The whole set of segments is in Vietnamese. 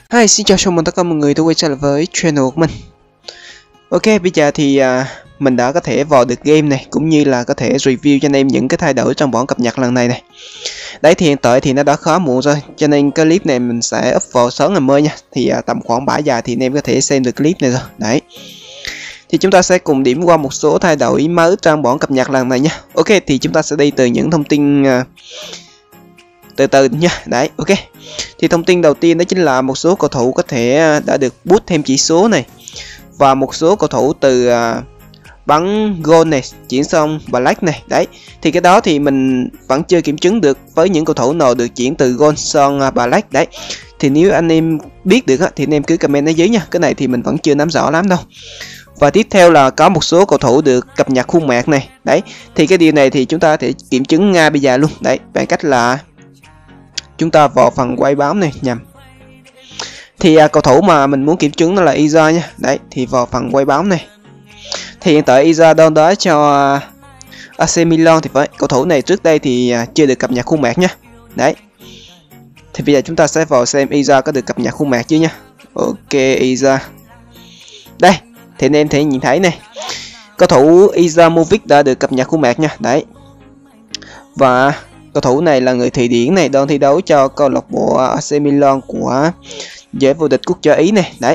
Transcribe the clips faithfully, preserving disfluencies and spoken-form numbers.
Hi, xin chào chào mừng tất cả mọi người đã quay trở lại với channel của mình. Ok, bây giờ thì uh, mình đã có thể vào được game này, cũng như là có thể review cho anh em những cái thay đổi trong bản cập nhật lần này này. Đấy thì hiện tại thì nó đã khá muộn rồi, cho nên cái clip này mình sẽ up vào sáng ngày mai nha. Thì uh, tầm khoảng bảy giờ thì anh em có thể xem được clip này rồi. Đấy. Thì chúng ta sẽ cùng điểm qua một số thay đổi mới trong bản cập nhật lần này nha. Ok, thì chúng ta sẽ đi từ những thông tin uh, từ từ nha. Đấy, ok. Thì thông tin đầu tiên đó chính là một số cầu thủ có thể đã được boost thêm chỉ số này, và một số cầu thủ từ uh, bắn goal này chuyển sang Black này. Đấy, thì cái đó thì mình vẫn chưa kiểm chứng được với những cầu thủ nào được chuyển từ goal sang uh, Black. Đấy, thì nếu anh em biết được á, thì anh em cứ comment ở dưới nha. Cái này thì mình vẫn chưa nắm rõ lắm đâu. Và tiếp theo là có một số cầu thủ được cập nhật khuôn mặt này. Đấy, thì cái điều này thì chúng ta có thể kiểm chứng ngay bây giờ luôn. Đấy, bằng cách là chúng ta vào phần quay bám này nhầm. Thì à, cầu thủ mà mình muốn kiểm chứng nó là Iza nha. Đấy, thì vào phần quay bám này. Thì hiện tại Iza đang đá cho à, a xê Milan thì phải. Cầu thủ này trước đây thì à, chưa được cập nhật khuôn mặt nha. Đấy. Thì bây giờ chúng ta sẽ vào xem Iza có được cập nhật khuôn mặt chưa nha. Ok, Iza. Đây, thì anh em thể nhìn thấy này. Cầu thủ Izamovic đã được cập nhật khuôn mặt nha. Đấy. Và cầu thủ này là người Thụy Điển này, đang thi đấu cho câu lạc bộ a xê Milan của giải vô địch quốc gia Ý này. Đấy.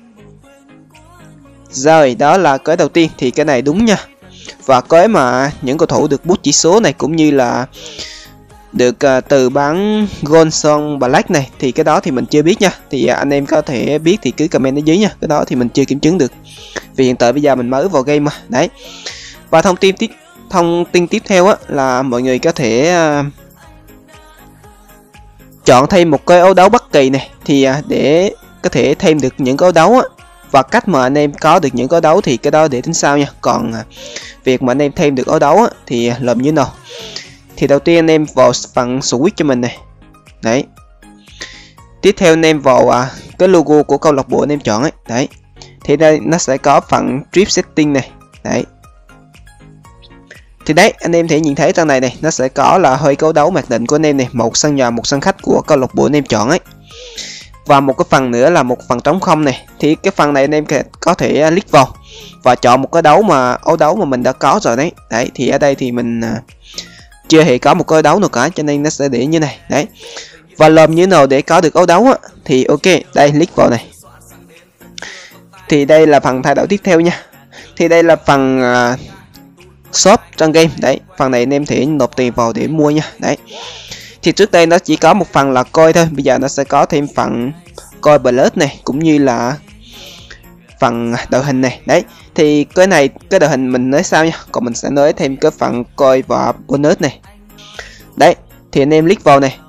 Rồi, đó là cái đầu tiên, thì cái này đúng nha. Và cái mà những cầu thủ được boost chỉ số này cũng như là được uh, từ bán goal sang Black này, thì cái đó thì mình chưa biết nha. Thì uh, anh em có thể biết thì cứ comment ở dưới nha. Cái đó thì mình chưa kiểm chứng được. Vì hiện tại bây giờ mình mới vào game mà. Đấy. Và thông tin tiếp Thông tin tiếp theo á, là mọi người có thể uh, chọn thêm một cái áo đấu bất kỳ này, thì uh, để có thể thêm được những cái áo đấu á. Và cách mà anh em có được những cái áo đấu thì cái đó để tính sau nha. Còn uh, việc mà anh em thêm được áo đấu á, thì uh, làm như nào. Thì đầu tiên anh em vào phần switch cho mình này. Đấy. Tiếp theo anh em vào uh, cái logo của câu lạc bộ anh em chọn ấy. Đấy. Thì đây nó sẽ có phần trip setting này. Đấy. Thì đấy, anh em thể nhìn thấy trong này này, nó sẽ có là hơi cấu đấu mặc định của anh em này, một sân nhà, một sân khách của câu lạc bộ anh em chọn ấy. Và một cái phần nữa là một phần trống không này. Thì cái phần này anh em có thể click vào và chọn một cái đấu mà áo đấu mà mình đã có rồi đấy. Đấy, thì ở đây thì mình uh, chưa hề có một cái đấu nào cả, cho nên nó sẽ để như này. Đấy. Và làm như nào để có được áo đấu á, thì ok, đây click vào này. Thì đây là phần thay đổi tiếp theo nha. Thì đây là phần uh, shop trong game. Đấy, phần này anh em thể nộp tiền vào để mua nha. Đấy, thì trước đây nó chỉ có một phần là coi thôi, bây giờ nó sẽ có thêm phần coi plus này, cũng như là phần đội hình này. Đấy, thì cái này cái đội hình mình nói sau nha, còn mình sẽ nói thêm cái phần coi và bonus này. Đấy, thì anh em click vào này.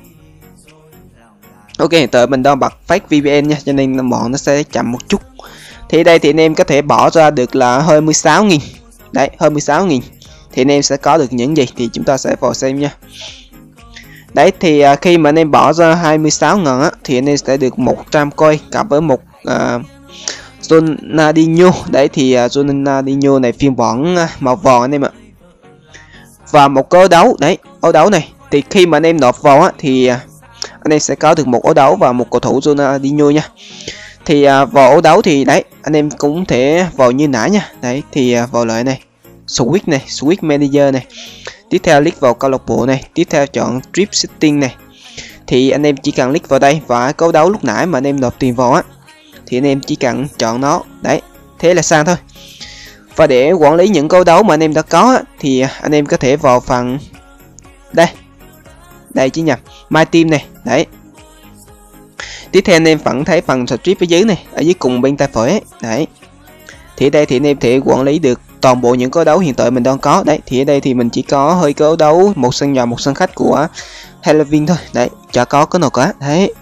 Ok, hiện tại mình đang bật fake vê pê en nha, cho nên bọn nó sẽ chậm một chút. Thì đây thì anh em có thể bỏ ra được là hai mươi sáu nghìn. Đấy, hai mươi sáu nghìn. Thì anh em sẽ có được những gì thì chúng ta sẽ vào xem nha. Đấy, thì uh, khi mà anh em bỏ ra hai mươi sáu ngàn á, thì anh em sẽ được một trăm coin cộng với một uh, Ronaldinho. Đấy, thì uh, Ronaldinho này phiên bản uh, màu vàng anh em ạ. Và một cái áo đấu. Đấy, áo đấu này thì khi mà anh em nộp vào á, thì uh, anh em sẽ có được một áo đấu và một cầu thủ Ronaldinho nha. Thì uh, vào áo đấu thì đấy, anh em cũng thể vào như nãy nha. Đấy, thì uh, vào lại này, switch này, switch manager này. Tiếp theo click vào câu lạc bộ này, tiếp theo chọn trip setting này. Thì anh em chỉ cần click vào đây, và câu đấu lúc nãy mà anh em nộp tiền vào á, thì anh em chỉ cần chọn nó. Đấy, thế là xong thôi. Và để quản lý những câu đấu mà anh em đã có á, thì anh em có thể vào phần đây, đây chứ nhầm, my team này. Đấy. Tiếp theo anh em vẫn thấy phần strip ở dưới này, ở dưới cùng bên tay phải ấy. Đấy. Thì ở đây thì anh em thể quản lý được toàn bộ những cái đấu hiện tại mình đang có. Đấy, thì ở đây thì mình chỉ có hơi cái đấu một sân nhà, một sân khách của Halloween thôi. Đấy, chả có cái nào cả. Đấy.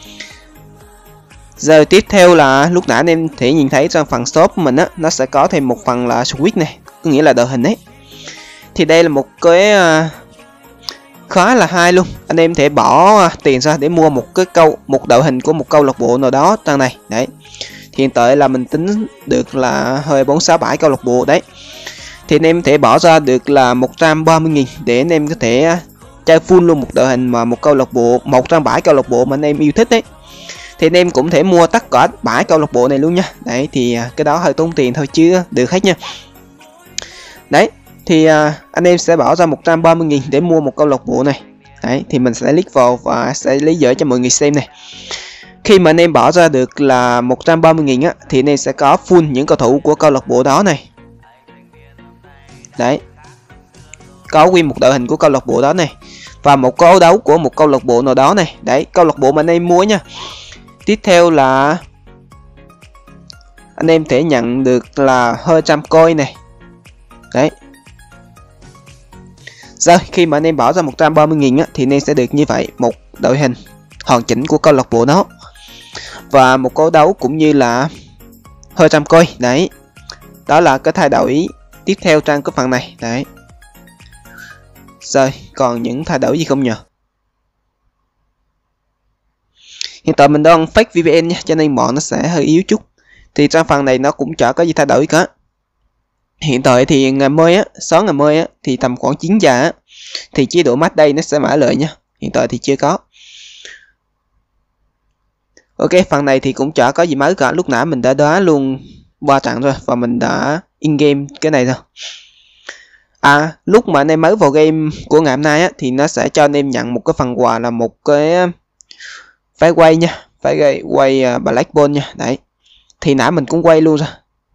Giờ tiếp theo là lúc nãy anh em thể nhìn thấy trong phần shop của mình á, nó sẽ có thêm một phần là switch này, có nghĩa là đội hình ấy. Thì đây là một cái uh, khá là hay luôn. Anh em thể bỏ tiền ra để mua một cái câu một đội hình của một câu lạc bộ nào đó trong này. Đấy. Thì hiện tại là mình tính được là hơi bốn sáu bảy câu lạc bộ. Đấy, thì anh em thể bỏ ra được là một trăm ba mươi nghìn để anh em có thể chơi full luôn một đội hình mà một câu lạc bộ, một trăm bảy câu lạc bộ mà anh em yêu thích đấy. thì anh em cũng thể mua tất cả bãi câu lạc bộ này luôn nha. Đấy thì à, cái đó hơi tốn tiền thôi chứ được hết nha. Đấy thì à, anh em sẽ bỏ ra một trăm ba mươi nghìn để mua một câu lạc bộ này. Đấy thì mình sẽ click vào và sẽ lý giải cho mọi người xem này. Khi mà anh em bỏ ra được là một trăm ba mươi nghìn á, thì anh em sẽ có full những cầu thủ của câu lạc bộ đó này. Đấy, có nguyên một đội hình của câu lạc bộ đó này, và một câu đấu của một câu lạc bộ nào đó này. Đấy, câu lạc bộ mà anh em mua nha. Tiếp theo là anh em thể nhận được là hơi trăm coin này. Đấy. Rồi khi mà anh em bỏ ra một trăm ba mươi nghìn á, thì anh em sẽ được như vậy, một đội hình hoàn chỉnh của câu lạc bộ đó, và một câu đấu cũng như là hơi trăm coin. Đấy, đó là cái thay đổi tiếp theo trong cái phần này. Đấy. Rồi còn những thay đổi gì không nhờ? Hiện tại mình đang fake vê pê en nha, cho nên mọi nó sẽ hơi yếu chút. Thì trong phần này nó cũng chả có gì thay đổi cả. Hiện tại thì ngày mới á, sáng ngày mới á, thì tầm khoảng chín giờ á, thì chế độ match đây nó sẽ mở lại nha. Hiện tại thì chưa có. Ok, phần này thì cũng chả có gì mới cả. Lúc nãy mình đã đá luôn ba trận rồi, và mình đã in game cái này rồi. À, lúc mà anh em mới vào game của ngày hôm nay á, thì nó sẽ cho anh em nhận một cái phần quà là một cái phải quay nha, phải quay, quay uh, Black Ball nha. Đấy, thì nãy mình cũng quay luôn rồi.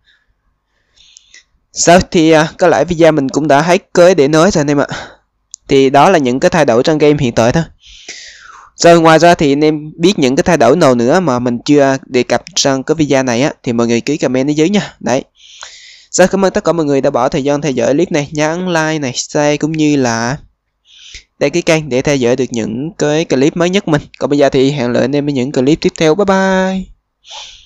Sao thì uh, có lẽ video mình cũng đã hết cưới để nói rồi anh em ạ. Thì đó là những cái thay đổi trong game hiện tại thôi. Rồi ngoài ra thì anh em biết những cái thay đổi nào nữa mà mình chưa đề cập trong cái video này á, thì mọi người cứ comment ở dưới nha. Đấy. Rồi cảm ơn tất cả mọi người đã bỏ thời gian theo dõi clip này, nhấn like này, share cũng như là đăng ký kênh để theo dõi được những cái clip mới nhất mình. Còn bây giờ thì hẹn lại anh em ở những clip tiếp theo. Bye bye.